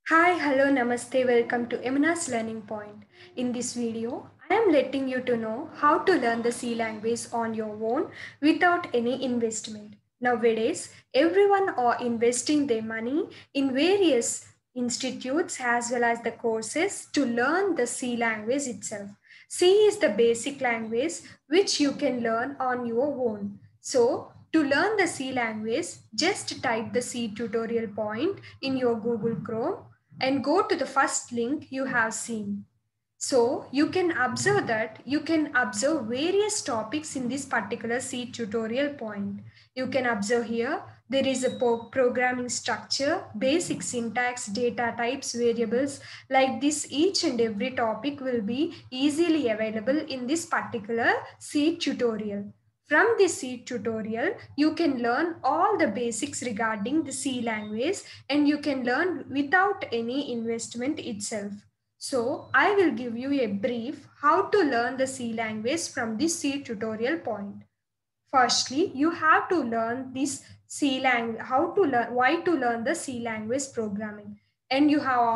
Hi, hello, namaste, welcome to Emuna's Learning Point. In this video, I am letting you to know how to learn the C language on your own without any investment. Nowadays, everyone are investing their money in various institutes as well as the courses to learn the C language itself. C is the basic language which you can learn on your own. So, to learn the C language, just type the C tutorial point in your Google Chrome and go to the first link you have seen. So you can observe that you can observe various topics in this particular C tutorial point. You can observe here there is a programming structure, basic syntax, data types, variables. Like this, each and every topic will be easily available in this particular C tutorial. From this C tutorial, you can learn all the basics regarding the C language and you can learn without any investment itself. So I will give you a brief how to learn the C language from this C tutorial point. Firstly, you have to learn this C language, how to learn, why to learn the C language programming. And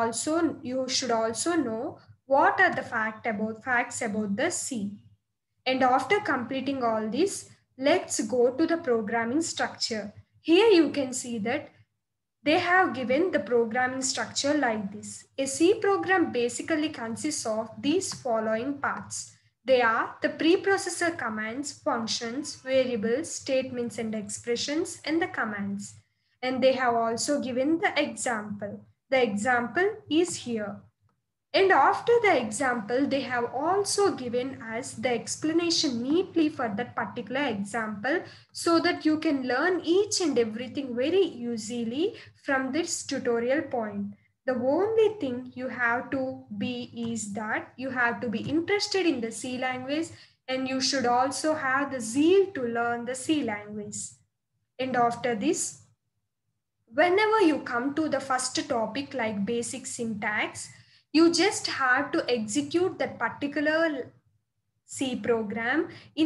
you should also know what are the facts about the C. And after completing all this, let's go to the programming structure. Here you can see that they have given the programming structure like this. A C program basically consists of these following parts. They are the preprocessor commands, functions, variables, statements and expressions, and the commands. And they have also given the example. The example is here. And after the example, they have also given us the explanation neatly for that particular example so that you can learn each and everything very easily from this tutorial point. The only thing you have to be is that you have to be interested in the C language and you should also have the zeal to learn the C language. And after this, whenever you come to the first topic like basic syntax, you just have to execute that particular C program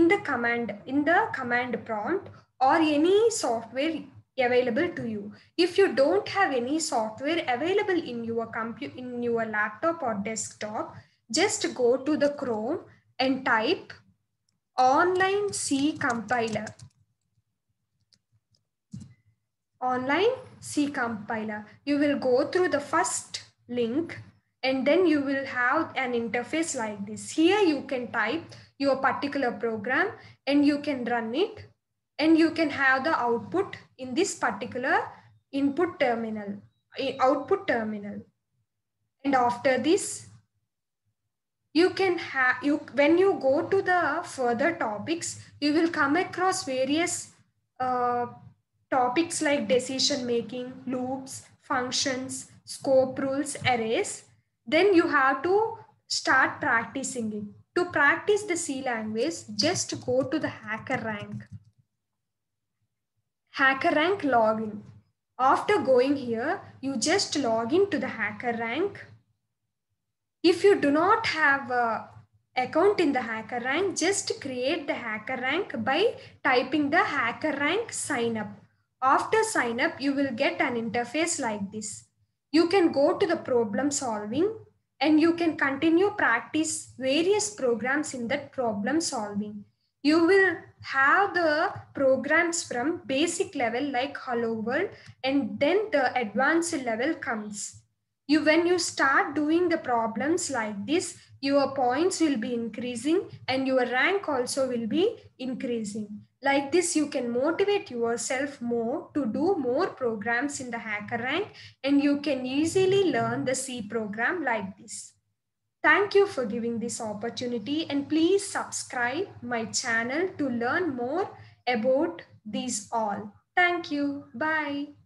in the command prompt or any software available to you. If you don't have any software available in your in your laptop or desktop, just go to the Chrome and type online C compiler. Online C compiler. You will go through the first link and then you will have an interface like this. Here you can type your particular program and you can run it and you can have the output in this particular output terminal. And after this, you can have you when you go to the further topics, you will come across various uh, topics like decision making, loops, functions, scope rules, arrays. Then you have to start practicing it. To practice the C language, just go to the HackerRank login. After going here, you just log into the HackerRank. If you do not have a account in the HackerRank, just create the HackerRank by typing the HackerRank sign up. After sign up, you will get an interface like this. You can go to the problem solving and you can continue practice various programs in that problem solving. You will have the programs from basic level like hello world and then the advanced level comes. When you start doing the problems like this, your points will be increasing and your rank also will be increasing. Like this, you can motivate yourself more to do more programs in the HackerRank and you can easily learn the C program like this. Thank you for giving this opportunity and please subscribe my channel to learn more about these all. Thank you. Bye.